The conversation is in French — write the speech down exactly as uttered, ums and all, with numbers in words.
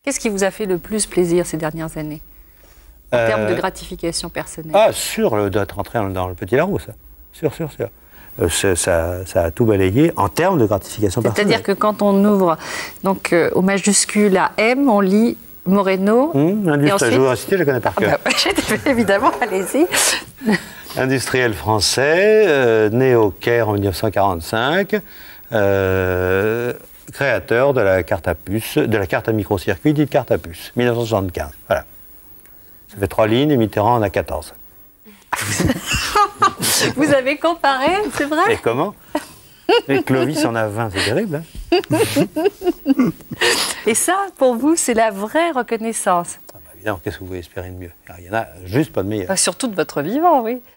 Qu'est-ce qui vous a fait le plus plaisir ces dernières années, en euh... termes de gratification personnelle? Ah, sûr, le, d'être rentré dans le Petit Larousse. Sûr, sûr, sûr. Euh, ça, ça a tout balayé en termes de gratification personnelle. C'est-à-dire que quand on ouvre donc, euh, au majuscule à M, on lit Moreno. Mmh, industriel, ensuite... Je vous en citer, je connais par cœur. Ah bah, évidemment, allez-y. Industriel français, euh, né au Caire en mille neuf cent quarante-cinq, euh, créateur de la carte à puce, de la carte à microcircuit dite carte à puce, mille neuf cent soixante-quinze. Voilà. Ça fait trois lignes et Mitterrand en a quatorze. Vous avez comparé, c'est vrai? Et comment? Et Clovis en a vingt, c'est terrible. Hein. Et ça, pour vous, c'est la vraie reconnaissance. Ah bah évidemment, qu'est-ce que vous voulez espérer de mieux? Il n'y en a juste pas de meilleur. Surtout de votre vivant, oui.